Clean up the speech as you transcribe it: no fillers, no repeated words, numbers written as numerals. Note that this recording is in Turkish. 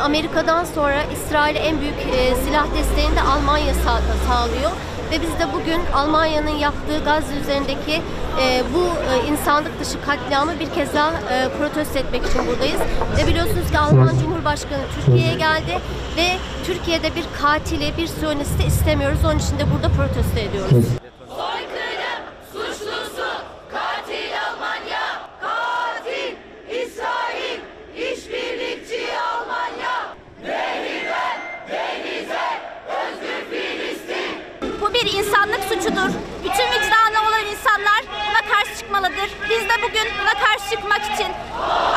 Amerika'dan sonra İsrail'e en büyük silah desteğini de Almanya sağlıyor. Ve biz de bugün Almanya'nın yaptığı Gazze üzerindeki bu insanlık dışı katliamı bir kez daha protesto etmek için buradayız. Ve biliyorsunuz ki Alman Cumhurbaşkanı Türkiye'ye geldi ve Türkiye'de bir katili, bir Siyonisti istemiyoruz. Onun için de burada protesto ediyoruz. Soykırım suçlusu katil Almanya, katil İsrail, işbirlikçi Almanya, nehirden denize özgür Filistin. Bu bir insanlık suçudur. Bütün vicdanı olan insanlar buna karşı çıkmalıdır. Biz de bugün buna karşı çıkmak için